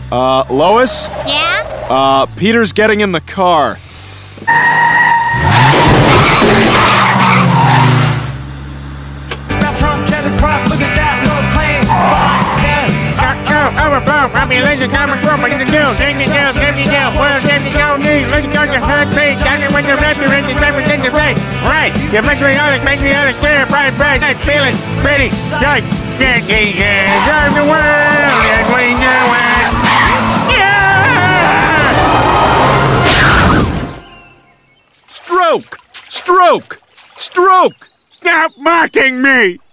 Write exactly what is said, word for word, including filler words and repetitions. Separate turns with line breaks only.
Uh, Lois?
Yeah?
Uh, Peter's getting in the car.
I mean, let's just come and go, but you can do, take me down, take me down, well, take me down, knees, let's go to her feet, got me when you're ready, ready, ready, ready, ready, right, you make me honest, make me honest, clear, bright, bright, nice, feeling, pretty, good, good, good, good, drive the world, and we do it, yeah!
Stroke! Stroke! Stroke!
Stop mocking me!